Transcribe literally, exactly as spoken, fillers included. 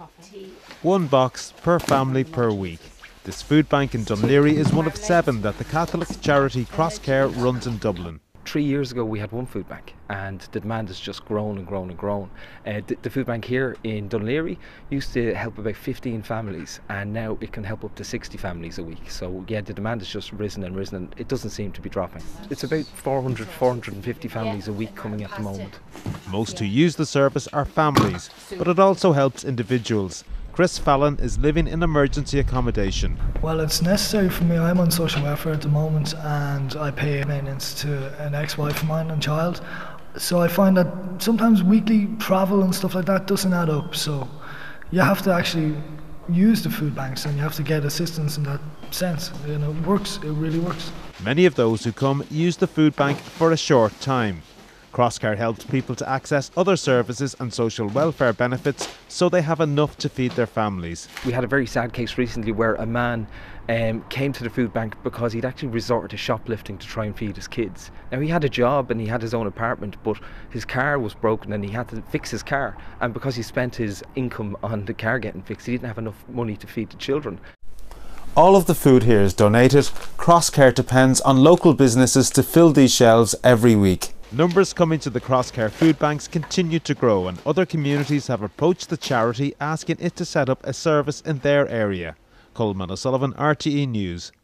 One box per family per week. This food bank in Dún Laoghaire is one of seven that the Catholic charity Crosscare runs in Dublin. Three years ago we had one food bank and the demand has just grown and grown and grown. Uh, the, the food bank here in Dún Laoghaire used to help about fifteen families and now it can help up to sixty families a week. So yeah, the demand has just risen and risen and it doesn't seem to be dropping. It's about four hundred, four hundred fifty families a week coming at the moment. Most who use the service are families, but it also helps individuals. Chris Fallon is living in emergency accommodation. Well, it's necessary for me. I'm on social welfare at the moment and I pay maintenance to an ex-wife of mine and child. So I find that sometimes weekly travel and stuff like that doesn't add up. So you have to actually use the food banks and you have to get assistance in that sense. You know, it works, it really works. Many of those who come use the food bank for a short time. Crosscare helps people to access other services and social welfare benefits so they have enough to feed their families. We had a very sad case recently where a man um, came to the food bank because he'd actually resorted to shoplifting to try and feed his kids. Now he had a job and he had his own apartment, but his car was broken and he had to fix his car, and because he spent his income on the car getting fixed, he didn't have enough money to feed the children. All of the food here is donated. Crosscare depends on local businesses to fill these shelves every week. Numbers coming to the Crosscare food banks continue to grow and other communities have approached the charity asking it to set up a service in their area. Coleman O'Sullivan, R T E News.